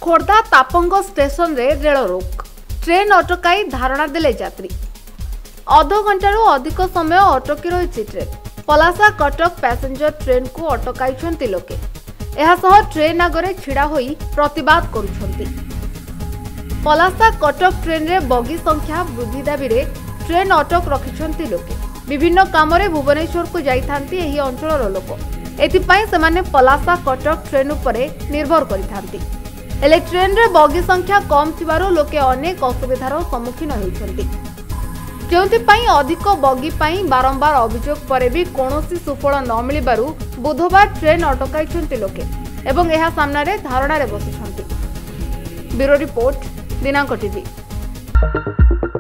Khordha Tapang station रे rail रोक train अटकाई धारणा देले यात्री अध घंटारू अधिक समय अटकी रही train Palasa Cuttack passenger train को अटकाई लोके ट्रेन आगे छिड़ा होई प्रतिवाद करुछंती। पलासा कटक ट्रेन रे बगी संख्या वृद्धि दाबी रे ट्रेन अटक रखिछंती लोके विभिन्न काम रे भुवनेश्वर को जाइथांती एही अंचलर लोक एथिपाई सेमाने पलासा कटक ट्रेन उपरे निर्भर करिथांती। हेले ट्रेन रे बगी संख्या कम थिबारो लोके अनेक असुविधार सम्मुखीन होउछंती जोंथिपाई अधिक बगी पाई बारंबार अभियोग परे भी कोनोसी सुफल न मिलिबारु बुधवार ट्रेन अटकाइछंती लोके एवं एहा सामना रे धारणा रे बसिछंती। ब्यूरो रिपोर्ट दिनांक टीवी।